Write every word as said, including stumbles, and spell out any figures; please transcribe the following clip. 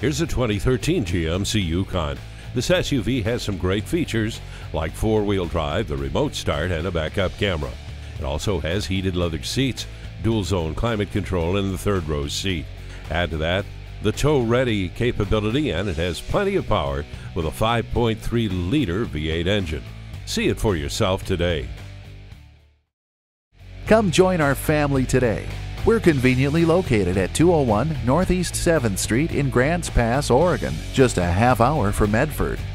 Here's a twenty thirteen G M C Yukon. This S U V has some great features like four-wheel drive, the remote start, and a backup camera. It also has heated leather seats, dual-zone climate control, and the third-row seat. Add to that the tow-ready capability, and it has plenty of power with a five point three liter V eight engine. See it for yourself today. Come join our family today. We're conveniently located at two oh one Northeast seventh Street in Grants Pass, Oregon, just a half hour from Medford.